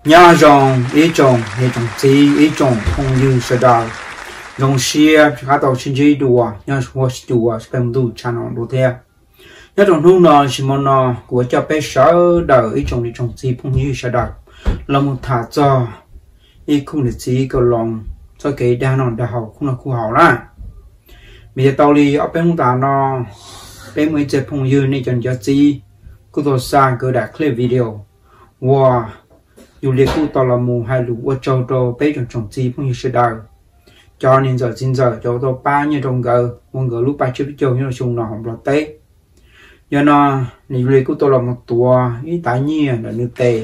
nhà rồng ý trồng hệ trồng gì ý trồng không như sẽ đào rồng xia khá tàu xin gì đùa nhà số đùa xem đủ channel đồ theo nhà trồng hung nọ chỉ mong nọ của cho bé sợ đời ý trồng gì không như sẽ đào là một thả cho ý không được gì có lòng cho cái đa nọ đào học không là khu học啦bây giờ tàu đi ở bên ta nọ bên mới chơi phong như này chọn cho gì cô tôi sang cứ đặt clip video wow dù liệt cụ tàu là mù hay lũ ở châu đồ bé trồng gì phong như sẽ đào cho nên giờ xin giờ cho tôi ba như trong gờ một gờ lúc ba chưa biết châu như là chung nó không lọt té do nó dù liệt cụ tàu là một tua ý tái nhiên là nước tề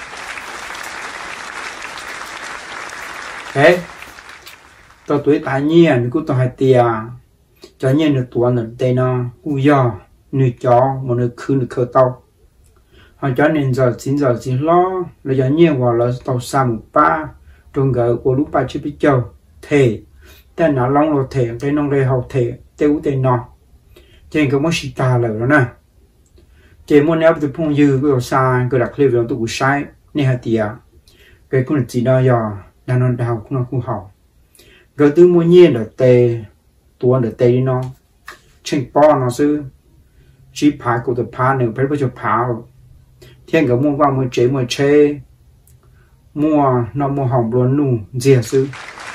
thế tôi tuổi tái nhiên cụ tàu hai tia cho nhiên được tua nữa tề nó cụ do nửa chó một nửa khứ nửa khờ tàu họ cho nên giờ xin lo là cho nhiên vào là tàu xa một ba trong gờ của lúc ba chưa biết châu thể tên nó long rồi thể cái nông đây học thể tiêu tên nọ trên cái món xì ta là đó nè trên món ép từ phong dư cái xa cái đặc clip đó tôi cũng sai nên hạt tiệt cái con chỉ đó giờ đang nó đào cũng nó cũng học cái từ mua nhiên là tê tuôn là tê nó trên po nó sư chỉ phá của tập phá nữa phải bao giờ phá thiên cái mua vàng mua chế mua nó mua hỏng luôn nụ dìa sư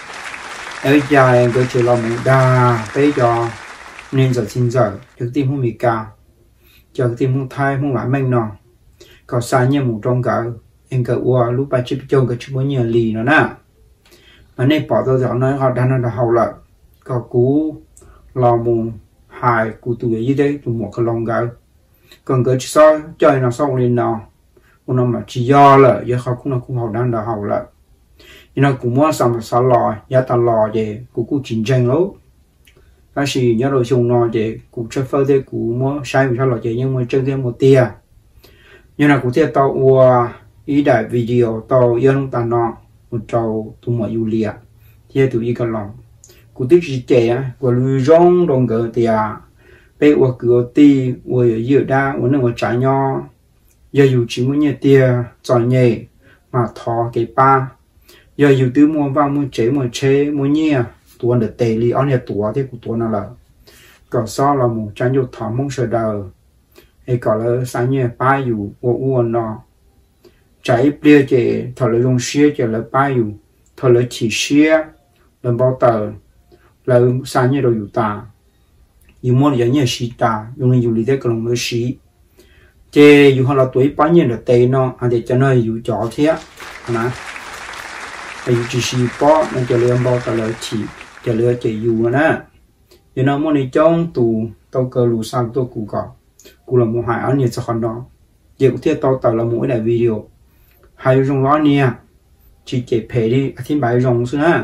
ở dài cái chuyện là một đà bây giờ nên giờ xin giờ được tim không bị cao chờ tim không thai không lại mình nọ có sai như một trong cả em cả ua lúc ba chip trong cái chip bao nhiêu lì nó nè mà nên bỏ tôi giờ nói họ đang là hậu lại có cú lò mù hài cú tuổi như thế tụi một cái lòng gạo còn cái sao chơi nó xong lên nào nó mà chỉ do là do họ cũng họ đang là hậu lại nó cũng muốn xong sao lò giá ta lò để cũng chiến tranh lắm cái gì nhớ rồi dùng nó để cũng chơi phơi thế cũng muốn sai một sao lò để nhưng mà chơi thêm một tia nhưng là cũng theo tàu ý đại video tàu yên ta nó một tàu tụi mọi Julia thì tụi ý cái lòng cũng thích gì trẻ của lưu rong đồng gỡ tia bây giờ cửa ti ở giữa đa ở nơi mà trái nho giờ dù chỉ muốn nhẹ tia chọn nhẹ mà thò cái ba giờ dù từ mua vàng mua chế mua nhẹ tuần được tệ li anh tua thì của tuần nào là còn so là một trái dụ thỏ mông sờ đờ hay còn là sáng nhẹ ba dù uốn nó trái bia chế thọ là dùng xía chế là ba dù thọ là chỉ xía là bao tờ là sáng nhẹ đồ dù ta dù mua giờ nhẹ xí ta dùng dù lý thế còn mới xí chế dù họ là tuổi bao nhiêu là tệ nó anh để cho nó dù chó thế mà dù chỉ xí bỏ nên cho lên bao tờ là chỉ cho lừa chỉ dù nè giờ nó mua này trong tủ tàu cờ lù sang tôi cụ là một hải áo nhiệt sao còn đó giờ cũng thiết tàu là mỗi đại video hay dùng nó nè chỉ chế phê đi thiên bài dùng xưa nè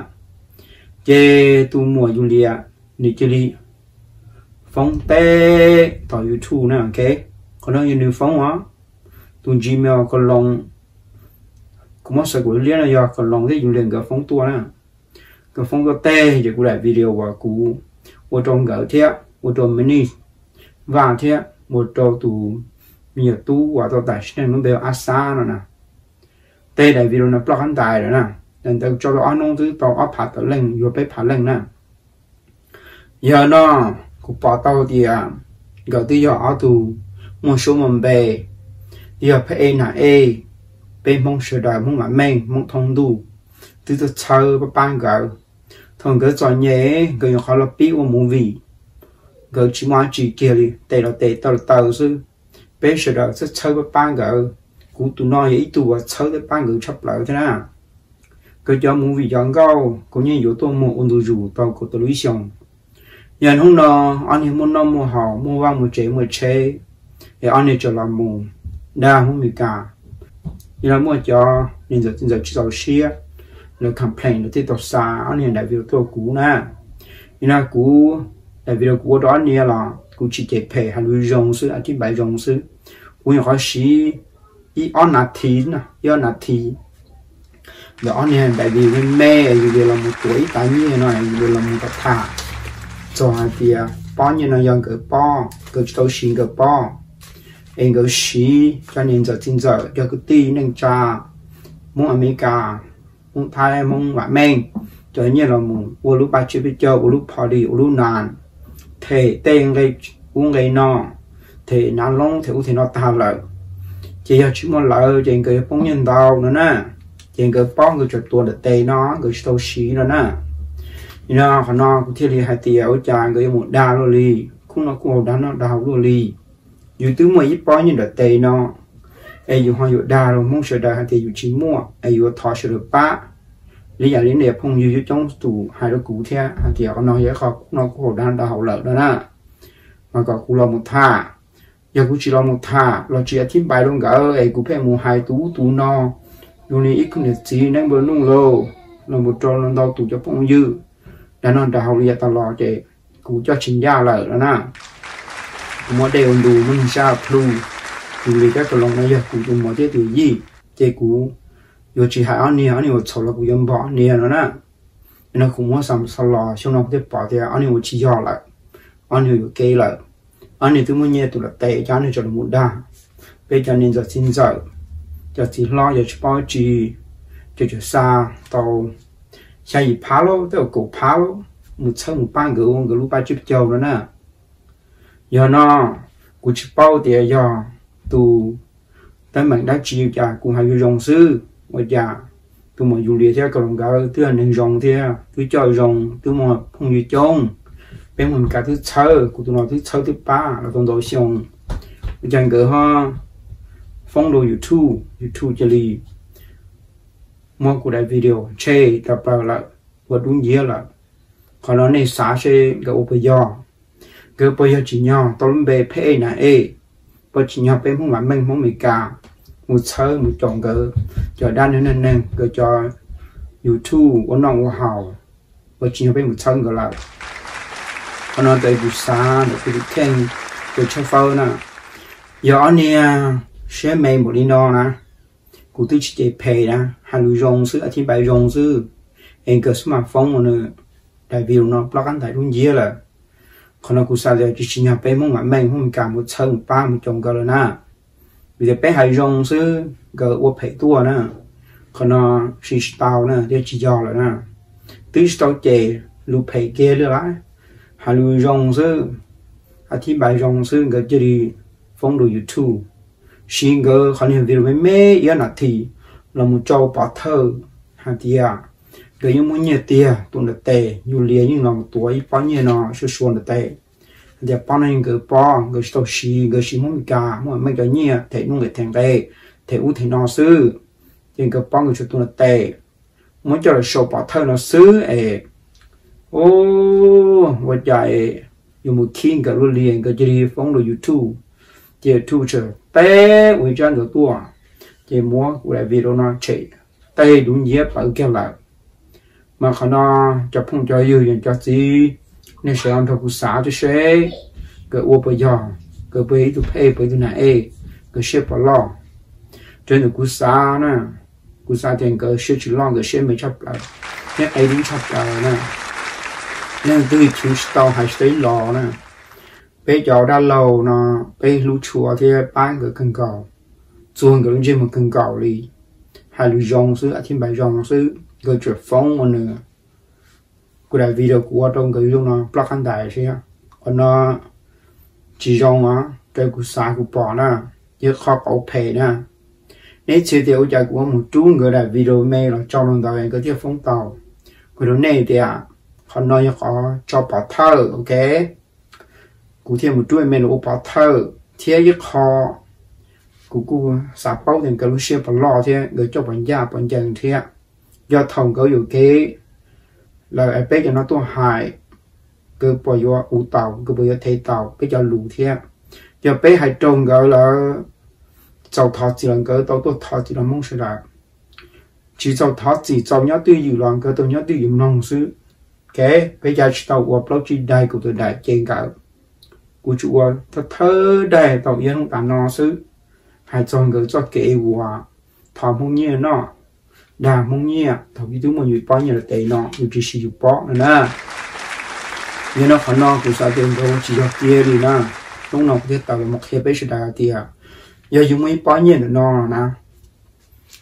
chế tu mùa du lịch đi chơi đi phóng tê tàu YouTube nè ok còn đâu như phóng á tu Gmail còn lòng cũng mất sự của liên là do còn lòng thế dùng liền cái phóng tua nè cái phong có tê thì cũng lại video và cú một trong gỡ thế một trong mini và thế một trong tủ nhiều tú và tàu tải nên nó đều asa rồi nè tê đại video nó plug hắn tài rồi nè nên tao cho nó nông thứ tàu áp phạt tàu lên rồi bé phạt lên nè giờ nó cũng bỏ tàu thì gỡ từ giờ ở tù một số mầm bè giờ phải là bên mong sửa đời mong lại men mong thông đủ từ từ chờ ba gỡ thường cái trò nhẹ cái họ là biết một movie cái chỉ mà chỉ kia đi tệ là tệ tao sư bây giờ đó sẽ chơi với ba cái cũng tụi nó ít tụi chơi với ba người chấp lại thế nào cái cho movie chọn câu cũng như yếu tố một ôn dù tao của tôi lý xong giờ hôm đó anh em muốn năm mua họ mua vàng mua chế để anh em cho làm mua đa không bị cả như là mua cho nên giờ chỉ giàu xia là complain là tiếp tục xa anh hiện đại video tôi cũ nè như là cũ đại video cũ đó nè là cũ chỉ chế phê hay nuôi rong sư ở trên bài rong sư cũ những khó xí ý on nát thí nè do nát thí rồi anh hiện đại video mê video là một tuổi tại như này video là một tập thả cho hai tia bao nhiêu nó dân cái bao cái tàu xin cái bao em cái xí cho nên giờ tin giờ cho cái tí nên cha muốn America muốn Thái muốn ngoại men cho như là muốn u lúc ba chữ bây giờ u lúc party u lúc nàn thể tên gây uống gây no thì nó long thì nó ta lợi chỉ là chỉ muốn lợi trên cái phong nhân đạo nữa nè trên cái phong cái chuyện tuần tây nó cái sâu xí nữa nè nó còn nó cũng thiết hai tiêu chàng cái một đa lô li cũng nó cũng đá nó đào lô li dù từ mấy ít bao nhiêu tây nó ai dù họ dù đa rồi muốn sửa đa thì dù chỉ mua ai dù thọ sửa được ba lý giải đến đẹp không dù trong tủ hai đứa cũ thế thì họ nói vậy họ nó cũng đa đào lợi đó nè mà có cũng là một thà giờ cũng chỉ là một thà là chỉ thiết bài luôn cả ấy cũng phải một hai tú no luôn đi ít cũng gì nên bữa nung lô là một trò nó đau tủ cho phong dư đã non đào liệt tao lo chị cũng cho chính gia lợi đó nè mỗi đều đủ mình sao plu vì các cái lòng này giờ cũng dùng mọi cái từ gì chị cũng giờ chỉ hai anh này một số là cũng dùng bỏ nè nó nè nó cũng muốn làm sao lo xong nó có bỏ thì anh này một chỉ do lại anh này một cây lại anh này tôi muốn nhớ tôi là tệ cho anh này cho nó một đa bây giờ nên giờ xin giờ giờ chỉ lo giờ chỉ bao chỉ cho xa tàu xa gì phá lô tôi cổ phá lô một sớm một ban cái lúc ba chục châu đó nè giờ nó cũng chỉ bao tiền giờ tu tới mình đã chịu trả cũng hay dùng sư bây giờ tôi mà dùng theo cái lòng gạo tôi nên dùng theo tôi cho dùng tôi mà không dùng chung bên mình cả thứ sáu của tôi nói thứ sáu thứ ba là tôi đối xong chẳng cái ha phong độ YouTube cho đi mua của đại video chơi tập lại và đúng nghĩa là còn nó này xả xe cái bây giờ chỉ nhau tôi lên bề phe này bây chỉ nhau bên không phải mình không bị cả một sơ một chọn cái cho đan nên cái cho YouTube của nó hào bây chỉ nhau bên một sân cái là còn nó tới buổi sáng để cái kênh cái cho phơi nè giờ anh share mail một đi nó nè cụ tôi chỉ pay nè hai lối rong sư thì bài rong sư anh cái smartphone mà nữa đại biểu nó plug anh tại luôn dễ là còn nó cũng sao giờ chỉ nhà bé muốn mạnh mẽ không cả một sân một ba một chồng cái rồi nè bây giờ bé hai rong sư cái ô phải tua nè còn nó chỉ tàu nè để chỉ do rồi nè tứ tàu chè lụp phải kia nữa á hai lối rong sư thì bài rong sư cái chỉ phong độ YouTube xin cái còn hiện video mấy yên là thì là một châu bảo thơ hàng tia cái những muốn nhẹ tia tuần được tệ nhiều liền những lòng tuổi bao nhiêu nó sẽ xuân được tệ để bao nhiêu cái bao cái số xí cái xí muốn cả muốn mấy cái nhẹ thể nông nghiệp thành tệ thể u thể nó sư những cái bao người tuần được tệ muốn cho là số bảo thơ nó sư và chạy dùng một khi cái luôn liền cái chỉ phóng được YouTube chỉ thu trở té với chân được tua chỉ muốn của đại video nó chạy tay đúng dép ở kia lại mà khả năng cho phong cho yêu dành cho gì nên sẽ làm theo cuộc xã cho sẽ cái ô bây giờ cái bây tôi pay bây tôi này cái ship vào lo trên được cuộc xã nè cuộc xã thì cái ship chỉ lo cái ship mới chấp lại nhất ai đúng chấp lại nè nên tôi chịu tàu hay tới lo nè bây giờ đã lâu nó bây lũ chùa thì bán cái cần cầu chuông cái gì mà cần cầu đi hay lũ rong sư thì bài rong sư cái chuyện phóng mà nữa cái đại video của trong cái lúc nó plug anh đại chứ còn nó chỉ rong á cái của xã của bỏ nè chứ khó bảo pay nè nếu chỉ tiêu chạy của một chút người đại video mail là cho nó tàu cái chuyện phóng tàu cái đó này thì còn nó có cho bảo thơ ok cụ thể một chút mình là bảo thơ thế với họ cụ xã bảo thì cái lúc xưa bảo lo thế người cho bạn gia bạn chàng thế do thông cóอยู่cái là ai biết cho nó tôi hại cái bây giờ u tàu cái bây giờ thấy tàu bây giờ lù thế giờ biết hay trông cái là giàu thọ chỉ là cái tôi thọ chỉ là mong sự là chỉ giàu thọ chỉ giàu nhớ tư dự loạn cái tôi nhớ tư dự nông sư cái bây giờ tàu của bao chỉ đại của tôi đại trên cả của chủ thật thơ đại tàu yên không tàn nó sư hay trong cái cho kể của thọ mong như nó đà mong nhẹ thầu cái thứ mà nhiều bao nhiêu là tệ nọ nhiều chỉ sử dụng bó nữa nè nhưng nó phải nó cũng sao tiền đâu chỉ học kia đi nè lúc nào cũng tạo một hệ bế sự đại tiền giờ dùng mấy bao nhiêu là nó nè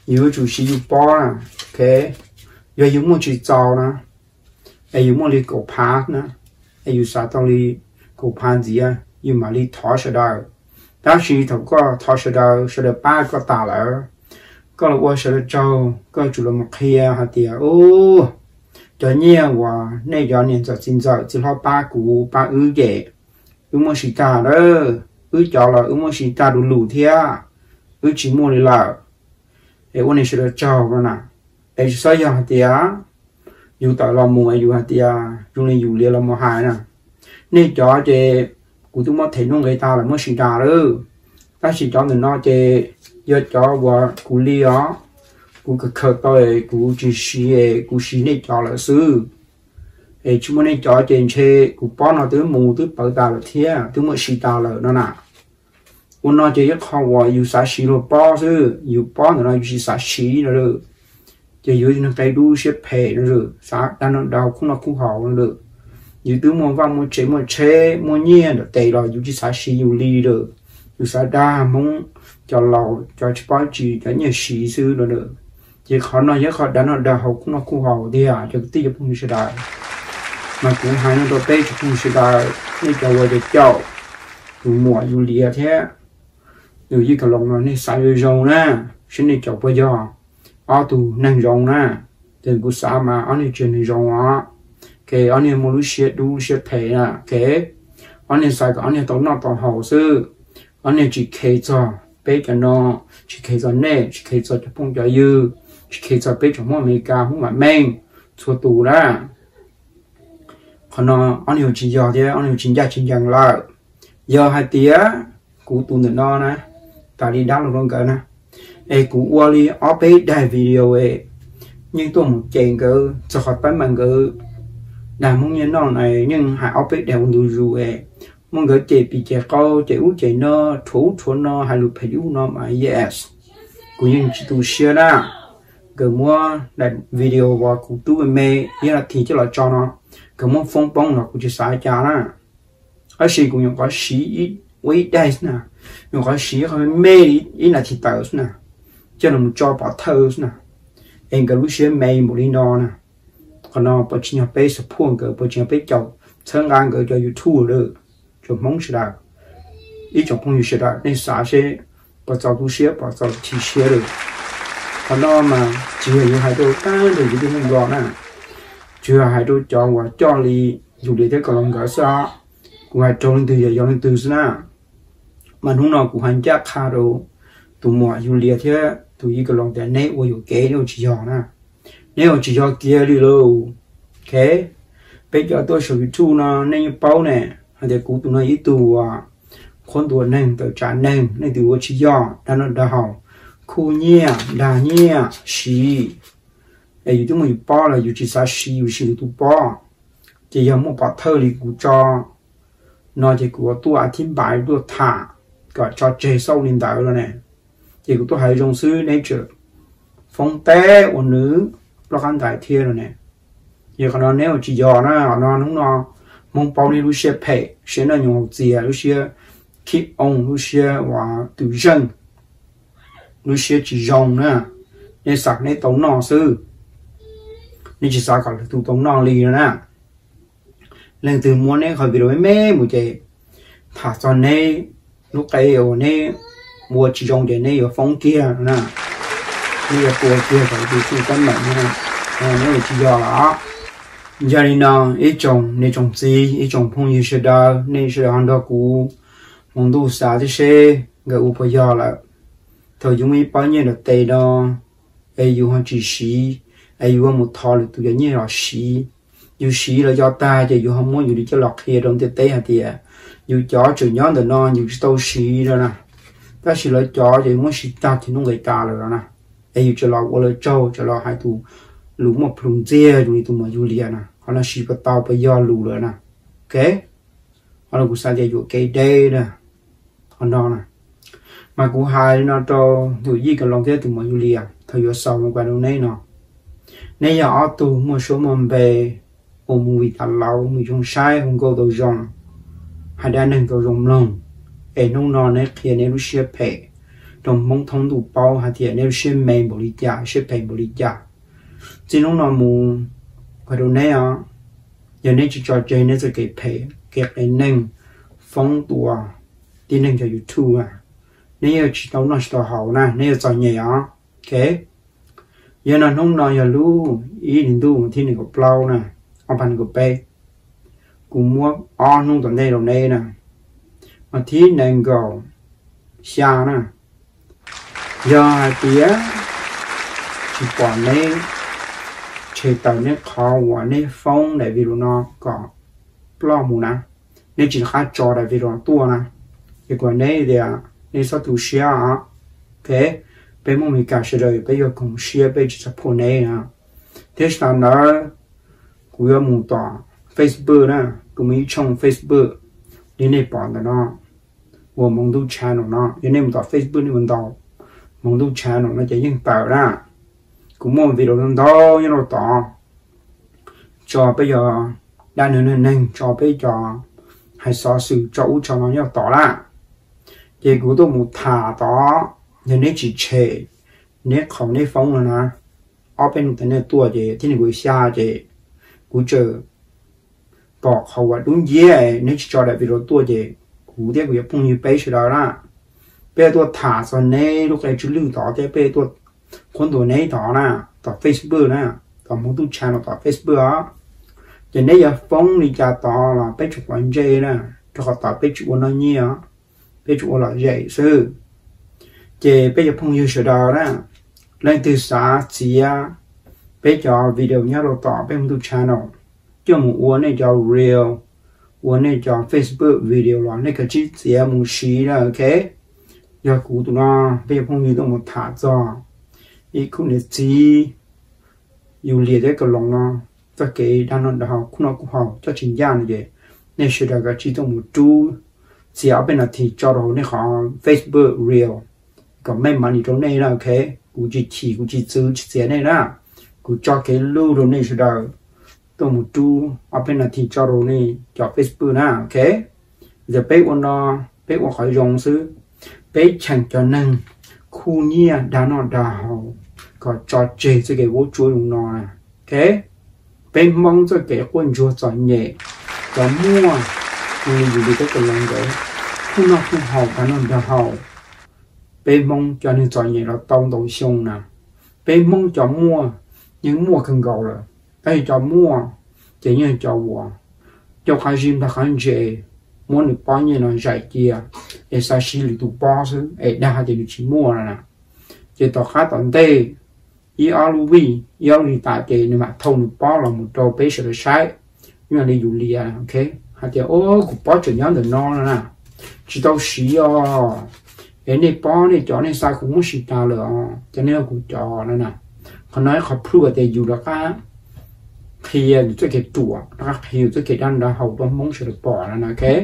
yêu chủ sĩ yêu bỏ nè ok giờ yêu muốn chỉ giàu nè yêu muốn đi cổ phá nè yêu sao tao đi cổ phá gì à yêu mà đi tháo sẽ đâu đó chỉ thằng có tháo sẽ đâu sẽ được ba có tà lỡ có là qua sẽ được trâu có chủ là một kia hạt tiền ô cho nhiều và nay giờ nên giờ xin giờ chỉ lo ba cú ba dễ muốn xịt ta đó cho là muốn xịt ta đủ lù thia chỉ mua đi là để ôn này sẽ được trâu rồi nè để sao giờ hạt tiền dù tại làm mùa dù hạt tiền dù này dù liền làm mùa hai nè nên cho chị của chúng nó thấy nó người ta là muốn xịt ta đó ta chỉ cho người nó chị giờ cho và của li đó của cái khởi tôi của chỉ xí của xí này cho là sư để chúng mình cho trên xe của bọn nó tới mù tới bảo ta là thế tới mới xí ta là nó nè ôn nó chỉ khó và yêu sa xí rồi bỏ sư yêu bỏ nó yêu sa xí nó được chỉ yêu nó cái đu xếp phê nó được sa đang nó đào không nó cũng hậu nó được yêu tới muốn vào muốn chế muốn nhiên được tệ rồi yêu chỉ sa xí yêu li được yêu sa đa muốn cho lầu cho bao chỉ cho nhiều sĩ sư đó được chỉ khó nói với khó đã nó đã học cũng nó cũng học đi à cho tí cho không sẽ đại mà cũng hay nó đôi tay cho không sẽ đại nên cho vào để chậu từ mùa du lịch thế từ như cả lòng nó nên xài rồi rồng nè xin đi chậu bây giờ ở tù năng rồng nè từ buổi sáng mà anh đi chơi này rồng á cái anh đi mua lúc xe đu xe phê nè cái anh đi xài cái anh đi tàu nó tàu hậu sư anh đi chỉ kể cho bé cho nó chỉ kể cho nè chỉ kể cho phong cho dư chỉ kể cho bé cho mọi người cả không mà men chua tù đó còn nó anh hiểu chỉ giờ thế anh hiểu chính rằng là giờ hai tía cụ tù nó nè ta đi đáp luôn cái nè ai cụ wali ở bé đại video ấy nhưng tôi một chèn cơ cho họ bán bằng cơ làm muốn như nó này nhưng hai ở bé đều đủ rồi mong cái chị bị chị câu chị ú chị nó thủ nó hay là phải ú nó mà yes cũng như chị tu share đó cái mua đặt video vào cũng tu về mê như là thì cho là cho nó cái mua phong bông nó cũng chỉ xài cho nó ở xí cũng dùng có xí ít với đây nè dùng có xí không mê ít là thì tao nè cho nó cho bỏ thơ nè em cái lúc xí mê một đi nó nè còn nó bỏ chỉ nhập bé support cái bỏ chỉ nhập bé chậu sáng ngang cái cho YouTube được cho mong sẽ đạt ý trong phong sẽ đạt nên xã sẽ bảo giáo tu sẽ bảo giáo chỉ sẽ được còn đó mà chỉ là những hai đôi ta được cái tiếng gọi nè chưa hai đôi cho và cho đi dù để thế còn làm cái sao ngoài trong từ giờ dòng từ na mà lúc nào cũng hành chắc khá đâu tụ mùa dù liệt thế tụ ý cái lòng tiền này và dù kế nếu chỉ dòng nè nếu chỉ cho kia đi lâu ok bây giờ tôi sử dụng nó nên bao nè để cụ tụi nó ít tụ con tụi nên tự trả nên tụi chỉ do đã nó đã học khu nhẹ đa nhẹ xí để tụi mình bỏ là chỉ sa xí tụi bỏ chỉ có một bảo thơ thì cụ cho nó chỉ của tôi thiên bài tôi thả cả cho chế sau linh đạo rồi nè chỉ của tôi hay dùng sư nature phong tế của nữ nó khăn đại thiên rồi nè giờ còn nó nếu chỉ do nó mong bao nhiêu lúc xe phê xe nó dùng gì lúc xe keep on lúc xe và tự dân lúc xe chỉ dùng nè nên sạc nên tống nọ sư nên chỉ sạc cả tụ tống nọ lì rồi nè lần từ muốn nên khỏi bị đối mê một chế thả cho nên lúc cái ở nên mua chỉ dùng để nên ở phong kia nè nên ở kia phải bị sự cân mạnh nè nếu chỉ do là gia đình nào ít trồng gì ít trồng phong như thế đó nên sẽ ăn được cú mong đủ sao thì sẽ cái u bây giờ là thời chúng mình bao nhiêu là tệ đó ai yêu hàng chỉ xí ai yêu một thọ là tụi như là xí yêu xí là do ta chứ yêu không muốn yêu đi cho lọt kia trong tệ hả thì yêu chó chửi nhón từ non yêu tao xí rồi nè ta xí lấy chó thì muốn xí ta thì nó người ta rồi nè ai yêu cho lọt qua lấy trâu cho lọt hai tụ lũ một plum dê rồi tụi mà yêu liền nè họ là xí bắt tao bây giờ lù rồi nè ok họ là cũng sao để yêu cái đây nè họ đó nè mà cũng hai nó cho tụi gì cái lòng thế tụi mà yêu liền thời gian sau một vài năm nay nè nay giờ ở tụ một số mầm bè ôm mùi tạt lâu mùi trong sai không có đồ rồng hay đã nên đồ rồng lông để nông nọ này kia này lúc xưa phê trong mong thông đủ bao hạt tiền nếu xem mày bổ lý giả xem phải bổ lý giả chỉ lúc nào mù cái đồ này á giờ này chỉ cho chơi nên sẽ kẹp phải kẹp lại nâng phóng tua tin nâng cho YouTube à nếu chỉ tao nói cho hậu nè nếu cho nhẹ á ok giờ là lúc nào giờ lu ý định tu thì này có plau nè ông bạn có pe cũng mua on nông tuần đây đồng đây nè mà thì nâng go xa nè giờ tía chỉ còn này chỉ tao này khó quá này phong để vì nó có plau mù nè nên chỉ khá cho để vì nó tua nè cái còn này thì nên sao tu xia ok bây giờ mình cả sẽ rồi bây giờ cùng xia bây giờ sắp phun này nè thế sao nó của một tòa Facebook nè của mình trong Facebook đi này bỏ nó của mong tu channel nó đi này một tòa Facebook này mình tàu mong tu channel nó chỉ những tàu ra cũng một video nó to như nó to cho bây giờ đang nên cho bây giờ hay so sự cho nó nhau to ra thì cũng tôi một thả đó nhưng nếu chỉ chế nếu không nếu phóng là nè ở bên cái này tua gì thì người xa gì cũng chờ bỏ khẩu và đúng dễ nếu chỉ cho đại video tua gì cũng tiếc việc phong như bây giờ đó bây giờ tôi thả rồi này lúc này chú lưu đó thì bây giờ tôi con tôi này đó nè đó Facebook nè đó muốn tôi channel đó Facebook đó thì nếu giờ phóng đi ra đó là bây giờ quan dây nè cho họ tạo bây giờ nó nhiều bây giờ là dễ sư thì bây giờ phong như sự đó nè lên từ xã chỉ bây giờ video nhớ đồ tỏ bên YouTube channel cho một uốn này cho real uốn này cho Facebook video là này cái chỉ một xí là ok giờ cũ tụi nó bây giờ phong như tụi một thả cho ý cũng là chỉ dùng liệt cái lòng nó cho cái đàn nó học cũng nó cũng học cho chính gia này vậy nên sự đó cái chỉ tụi một chú chỉ ở bên là thì cho đồ này họ Facebook real còn mấy mà đi trong này là ok cũng chỉ giữ chỉ này đó cũng cho cái lưu đồ này rồi tôi một chú ở bên là thì cho đồ này cho Facebook nè ok giờ bé nó khỏi dùng xứ bé chẳng cho năng khu nhia đã nó đào có cho chế cho cái vô chúa dùng nó nè ok bé mong cho cái quân chúa cho nhẹ cho mua người gì đi cái lòng đấy không nó không hậu cả nó đào bé mong cho nên cho nhẹ nó tông đầu sông nè bé mong cho mua những mua cần gầu rồi bé cho mua chỉ như cho mua cho khai sim ta khai chế muốn được bao nhiêu nó giải chia để sao xí lì tụ bao chứ để đa thì được chỉ mua nè chỉ tao khá tận tê ERV tại thì nhưng mà thông được bao là một trâu bé sẽ sai nhưng mà đi du lịch ok hạt thì ô cũng bao chuyện nhớ được nó nè chỉ tao xí cái này bao này cho nên sai cũng muốn xí ta rồi cho nên cũng cho nó nè còn nói họ pru ở đây dù là cá thì cho cái tủa nó hiểu cho cái đàn đã hậu trong mong sẽ được bỏ là ok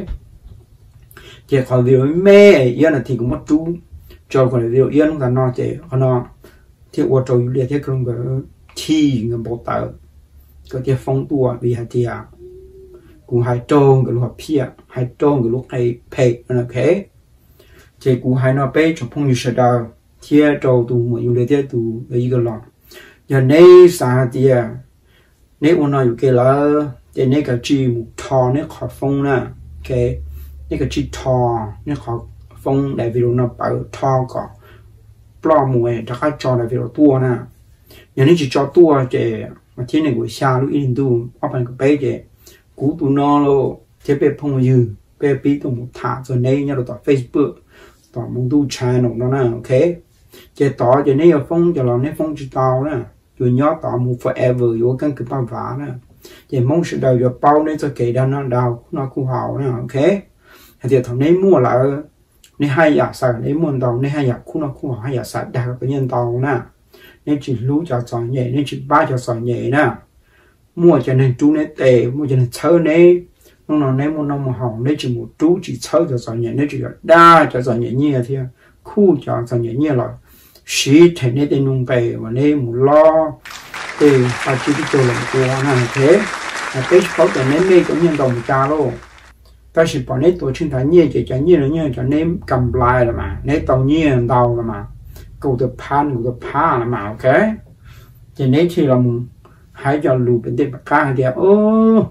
chỉ khỏi việc mê yên là thì cũng mất chú cho còn việc yên là nó chỉ nó thì ở trong du lịch thì không có chi người bảo tờ có thể phong tua vì hạt thì cũng hai trâu cái lúc pia hai trâu cái lúc hay pay ok chỉ cũng hai nó pay trong phong như sẽ đào thì trâu tụ mà du lịch thì tụ cái lòng giờ này sao thì nếu mà nói cái là thì nếu cái chi một thò nếu khó phong nè cái nếu cái chi thò nếu khó phong đại vì nó bảo thò có plo mùi cho khách cho đại vì tua nè giờ nếu chỉ cho tua thì mà thế này buổi xa lúc in tu ở bên cái bé thì cú tu nó lo thế bé phong dư bé bí tu một thả rồi này nhớ tỏ Facebook tỏ mong tu channel nó nè ok chỉ tỏ thì nếu phong cho làm nếu phong chỉ tao nè rồi nhớ tỏ một forever vô căn cứ bao vả nè thì mong sự đời được bao nên cho kể đàn nó đào nó cũng hào nè ok thì thằng này mua lại nên hai giả sản đấy muốn tàu nên hai giả cũng nó cũng hai giả sản đạt cái nhân tàu nè nên chỉ lú cho sỏi nhẹ nên chỉ ba cho sỏi nhẹ nè mua cho nên chú này tệ mua cho nên chơi này nó nói nên mua nó mà hỏng nên chỉ một chú chỉ chơi cho sỏi nhẹ nên chỉ đa cho sỏi nhẹ nhẹ thì khu cho sỏi nhẹ nhẹ rồi xí thành nên tên nung bè và nên một lo thì phải chỉ cái chỗ làm của nè thế là cái có thể nên đây có nhân đồng cha luôn cái sự bỏ nét tuổi sinh thái nhẹ chỉ cho nhẹ là nhẹ cho nên cầm lại là mà nét tàu nhẹ tàu là mà cầu tập pha là mà ok thì nét thì là hãy cho lù bên đây bạc ca thì ô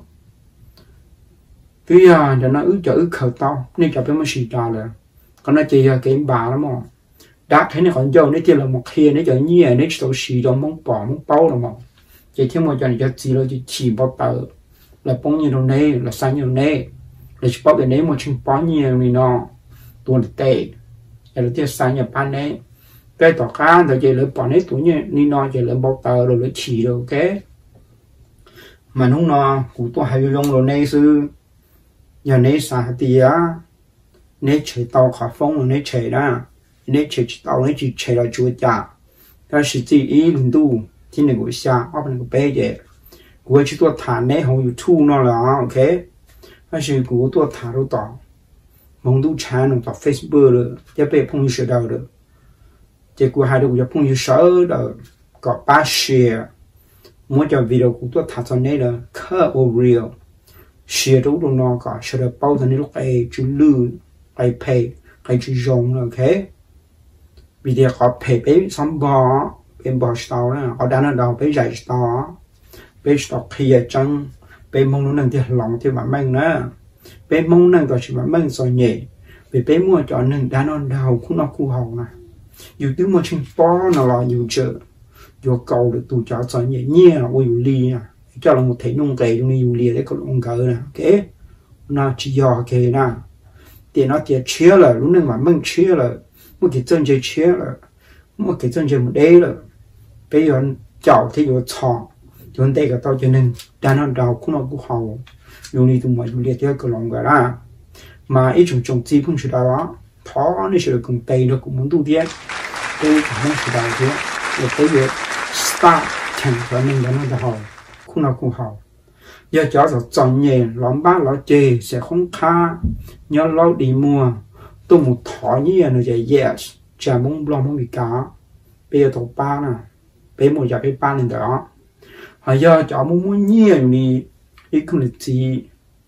bây giờ cho nó ứ khờ tao nên cho bên mà xì trà rồi còn nó chỉ là cái bà lắm mà đã thấy nó còn dâu nó chỉ là một khi nó cho nhẹ nó chỉ xì cho mong bỏ mong bao là mà chỉ thêm một cho này cho chỉ là chỉ bao tờ là bông như đồ này là xanh như đồ này là chỉ bảo cái này một chừng bao nhiêu người nó tuần tệ là tiếc xanh như pan này cái tỏ cá rồi chỉ là bỏ nét tuổi như ni nó chỉ là bao tờ rồi lấy chỉ rồi ok mà không nó cũng tôi hay dùng đồ này sư giờ này xả thì á nét chơi tàu khá phong rồi nét chơi đó nét chơi tàu nét chỉ chơi là chúa cha cái sự chỉ ý luôn tu thì này của xa ở bên của bé vậy của chỉ tôi thả nét không YouTube nó là ok cái sự của tôi thả đâu tỏ mong tu chán nó tỏ Facebook rồi cho bé phong sự đâu được chỉ của hai đứa của phong sự sợ rồi có ba share mỗi cho video của tôi thả cho này là cut or real share đâu đâu nó có share được bao giờ này lúc ấy chú lư ấy pay ấy chú dùng ok video có pay bé xong bỏ bên bờ tàu đó ở đằng nào bé dạy tàu kia chân bé mong nó nâng thì lòng thì mà mang nữa bé mong nâng thì chỉ mà mang rồi nhẹ vì bé mua cho nâng đằng nào cũng nó khu hậu nè dù tiếng mua trên bó nào là dù chợ dù cầu được tụ cho nhẹ nhẹ là ui ly à cho là một thể nông cây trong này ui ly đấy có ông cỡ nè ok nó chỉ do kề nè tiền nó tiền chia là lúc nâng mà mang chia là một cái chân chơi chia là một cái chân chơi một đế là bây giờ chảo thì giờ chọn chúng ta cái tao cho nên đàn đầu cũng nó cũng hậu dùng đi tụi mình liệt cái lòng cái là mà ít trồng chi cũng chỉ đó thó nó sẽ được cùng tây nó cũng muốn tu tiết tôi không chỉ đạo thế để tới việc start thành cho nên nó hậu cũng nó cũng hậu giờ cho rồi chọn nhẹ lắm bác nó chê sẽ không kha nhớ lâu đi mua tôi một thỏ như là nó chạy yes chả muốn lo muốn bị cá bây giờ tổ ba nè bây một giờ cái ba lên đó hồi giờ cháu muốn nhiều thì ít không được gì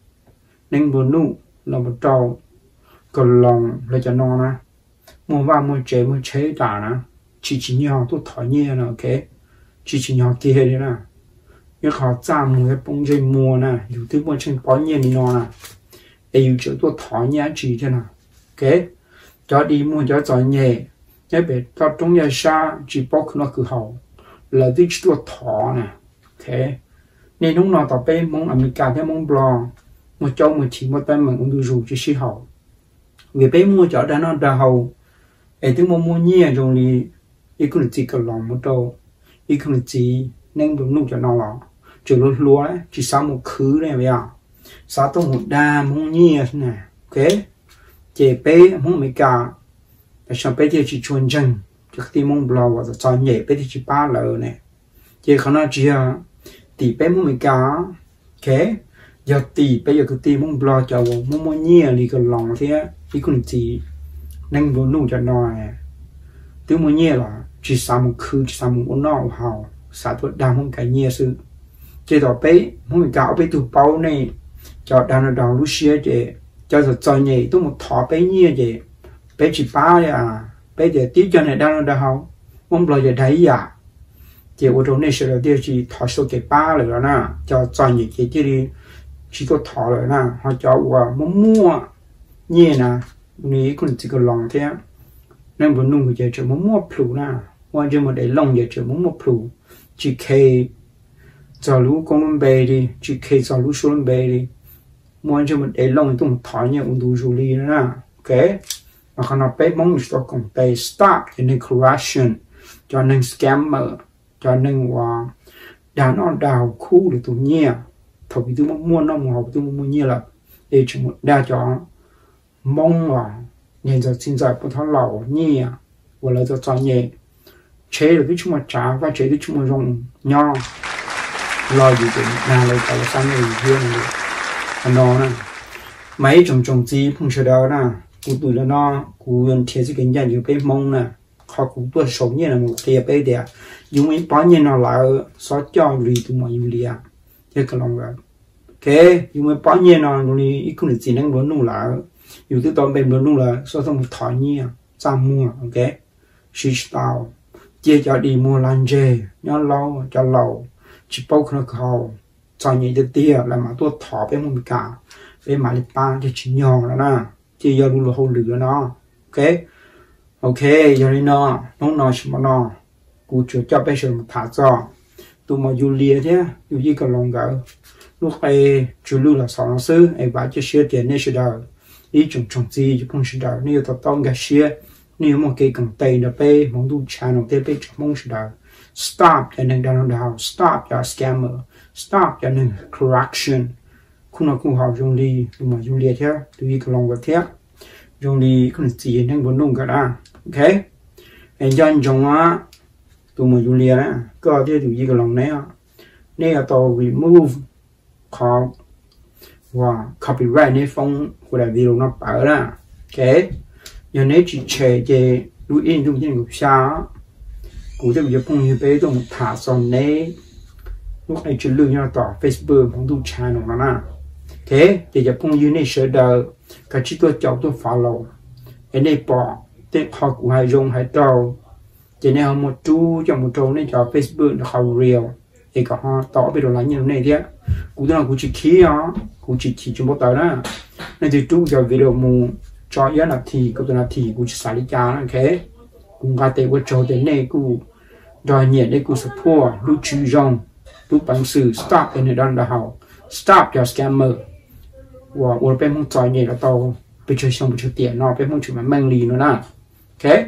nên buồn nụ là một trâu còn lòng là cho nó nè mua vào mua chế trả nè chỉ nhỏ tôi thỏ nhiều nè ok chỉ nhỏ kia đấy nè nhưng họ giảm một cái bông dây mua nè dù thứ mua trên bao nhiêu thì nó nè để dù chỗ tôi thỏ nhá chỉ thế nào ok cho đi mua cho nhẹ nhé bé cho trong nhà xa chỉ bóc nó cứ hậu là đi cho thỏ nè ok nên lúc nào tao bé mong America cái mong blog một châu một chỉ một tay mình cũng được rủ cho xí hậu vì bé mua cho đã nó đã hậu ấy thứ mua nhiều rồi thì ít cũng chỉ cần lòng một đâu ít cũng chỉ nên được nung cho nó là chỉ lúa đấy chỉ sau một khứ này bây giờ sau tôi một đa mong nhiều thế này ok chị bé mong America sao bé thì chỉ chuyên chân trước khi mong blog và cho nhẹ bé thì chỉ ba lợ này chị khả năng chỉ tỷ bé mong America ok giờ tỷ bây giờ cứ tỷ mong blog cho mong nhiều thì còn lòng thế thì cũng chỉ nên vừa nung cho nó thứ mong nhiều là chỉ sau một khứ chỉ sau một nọ hào xã thuật đam không cái nhiều sự chị đó bé mong America bé tụ bao này cho đàn đầu lúc xưa chị cho nhẹ tôi một thọ bé nhiều chị bé chỉ ba à bé để tiếp cho này đang ở đâu mong blog giờ thấy à chị ở chỗ này sẽ là điều chỉ thọ số cái ba rồi nè cho nhẹ chị đi chỉ có thọ rồi nè họ cho mong mua nhiều nè này cũng chỉ có lòng thế nên vừa nung cái chỗ mong mua plu nè quan trọng mà để lòng giờ chỗ mong mua plu chỉ kê cho lũ con bé đi chỉ kê cho lũ số bé đi muốn cho mình để lòng tôi thọ nhiều cũng đủ rồi đi nè ok mà khi nào bé mong mình sẽ còn bé start in correction cho nên scammer cho nên đàn nó đào khu để tụi nhẹ thôi vì tôi mua nó mà tôi mua nhiều là để chúng một đa cho mong là nhìn giờ xin giờ bọn thằng lẩu nhẹ và là cho nhẹ chế được cái chúng mà trả và chế được chúng mà dùng nho lo gì thì nào lại cả là sang người riêng rồi nó nè mấy trồng gì không chờ đâu nè cụ tụi nó cụ viên thiệt sự kinh doanhอยู่cái mong nè họ cũng tôi sống như là một cái bé đẹp dùng mấy bao nhiêu nó là xóa cho lì tụi mọi người chứ cái lòng rồi ok nhưng mà bao nhiêu nó luôn ít cũng được gì năng luôn là dù từ tao bên luôn là sao không thỏi nhia sang mua ok she style chia cho đi mua lan dê nhớ lâu cho lâu chỉ bao nó khâu cho nhị được tia là mà tôi thọ bên một cả bên mà lịch ba thì chỉ nhỏ là na chia cho luôn là hậu lửa nó ok ok giờ đi nó nói mà nó cụ chưa cho bây giờ một thả cho tụi mà du lia thế du gì còn lòng gạo lúc ấy chú lưu là sáu sư ấy bảo cho xe tiền nên sẽ đào ý trồng trồng gì chứ không sẽ đào nếu tao tao cái xe nếu mà cái cần tay nó bé mong du channel thế bé chọn mong sẽ đào stop cho nên đào stop cho scammer stop cho nên correction không nào cũng học dùng đi tụi mà du lia thế du gì còn lòng gạo thế dùng đi không gì nên vẫn nung cả đã ok anh dân trong á tụi mà du lia á có thế du gì còn lòng này này là tao remove call và copyright này phong của đại video nó bảo là ok giờ nếu chỉ chơi về录音中间有下cụ thể bây giờ phong như bé tôi một thả xong này lúc này chỉ lưu nhau tỏ Facebook phong tu channel nó nè ok giờ phong như này sẽ đợi cái chỉ tôi chọn tôi follow cái này bỏ tên họ của hai dùng hai đầu giờ này họ một chú cho một trâu này cho Facebook là họ real thì có họ tỏ về đồ lại như thế này thế cụ thể là cụ chỉ khí đó cụ chỉ cho một tờ đó nên thì chú cho video mù cho giá là thì cụ thể là thì cụ chỉ xài đi cha ok cũng có thể của trâu đến này cụ đòi nhiệt để cụ support lúc chú rong lúc bằng sự stop in the down the house stop your scammer và ở bên mong cho nhiệt là tàu bây giờ xong bây giờ tiền nó bên mong chịu mà mang lì nữa nè ok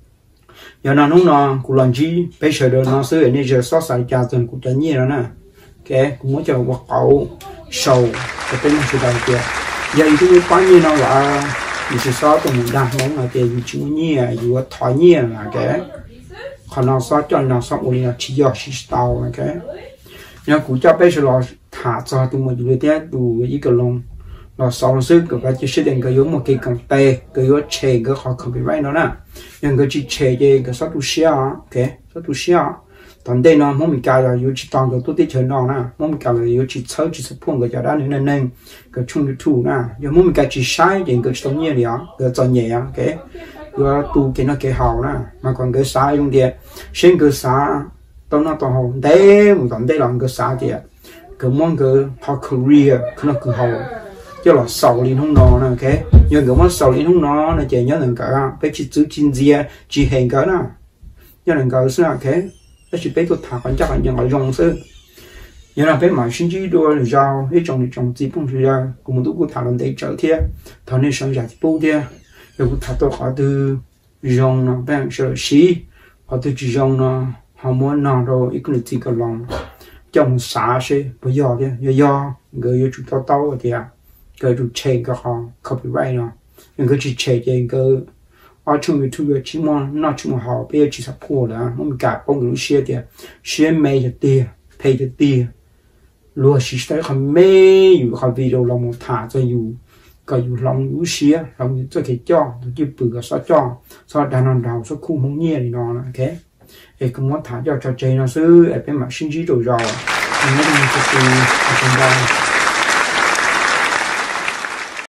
giờ nó không nó cũng làm gì bây giờ đó nó sẽ ở đây giờ sót sai cha dần cũng cho nhiều đó nè ok cũng muốn cho một cậu sầu cái tên sự đầu tiên giờ thì quá nhiều nó là mình sẽ sót tụi mình đang mong là cái gì chúng nhiều dù thỏi nhiều là cái còn nó sót cho nó sót một là chỉ do chỉ tàu ok giờ cũng cho bây giờ là thả cho tụi mình được thế đủ ý cái lòng là sau sự của cái chỉ định cái giống một cái công ty cái giống chế cái họ copyright nó nè nhưng cái chỉ chế cái số tu xia ok số tu xia tận đây nó muốn mình cài là yếu chỉ tăng cái tu tiết chơi nó nè muốn mình cài là yếu chỉ chơi chỉ support cái cho đó nên nên cái chung được thu nè giờ muốn mình cài chỉ sai thì cái trong nhẹ đấy cái cho nhẹ ok cái tu cái nó cái hào nè mà còn cái sai dùng điện xem cái sai tao nó tao hào đấy một tận đây là cái sai thì cái món cái họ career cái nó cứ hào cho là sầu liền không nó nè ok nhưng cái món sầu liền không nó là chỉ nhớ rằng cả bé chỉ giữ chín dìa chỉ hình cái nào nhớ rằng cái sao ok bé chỉ bé tôi thả con chắc là nhận lại rong sư nhớ là bé mà sinh chỉ đôi là rau hết trồng gì cũng ra cũng một tôi thả lên để trở thiệt thằng này sang giải bố thiệt rồi cũng thả tôi họ từ rong nó bé sợ xí họ từ chỉ rong nó họ muốn nó rồi ít cái gì cái lòng trong xã sẽ bây giờ thiệt giờ người chúng ta tao thiệt cái chủ chế cái họ copyright nó nhưng cái chủ chế cái ở trong YouTube chỉ mong nó chỉ mong họ bây giờ chỉ support là mình cả bằng cái share thì share mấy cái tiền pay cái tiền luôn chỉ tới không mấyอยู่เขา video เราmột thả choอยู่ก็อยู่ลองอยู่share ลองจะcái choจะปืนก็ซอจ่อซอดานอนดาวซอคู่มงเงี้ยนี่nó là ok cái cũng muốn thả cho chơi nó xứ ở bên mặt sinh trí rồi mình nói mình sẽ từ trong đó